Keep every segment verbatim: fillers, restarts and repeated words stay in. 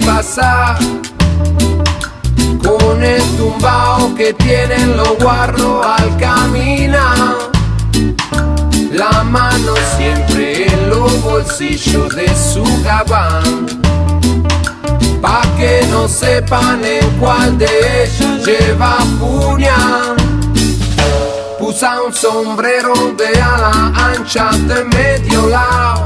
pasar con el tumbao que tienen los guarros al caminar. La mano siempre en los bolsillos de su gabán, pa' que no sepan en cuál de ellos lleva puñal. Usa un sombrero de ala ancha de medio lado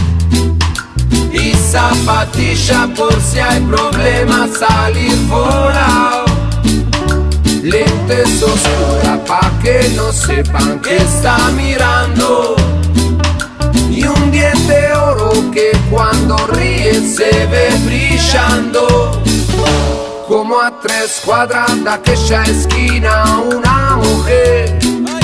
y zapatilla por si hay problemas salir volado. Lentes oscuras pa' que no sepan que está mirando, y un diente de oro que cuando ríe se ve brillando. Como a tres cuadras de aquella esquina una mujer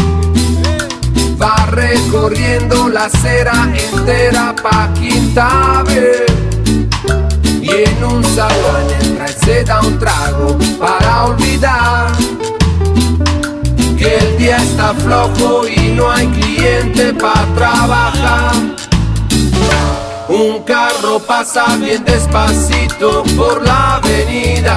va recorriendo la acera entera pa' Quinta B, y en un salón entra y se da un trago para olvidar que el día está flojo y no hay cliente pa' trabajar. Un carro pasa bien despacito por la avenida,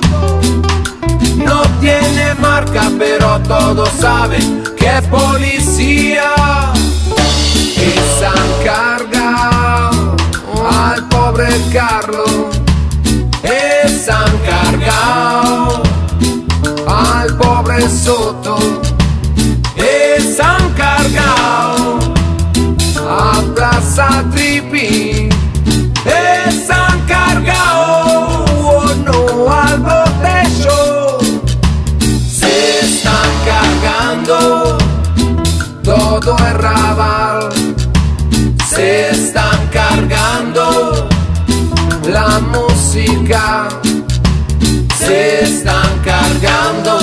no tiene marca pero todos saben que es policía. Y se han cargado al pobre Carlos, y se han cargado al pobre Soto, y se han cargado a Plaza Tripi, y se han cargado oh no al Botello. Se están cargando todo el rabal, se están cargando la música, se están cargando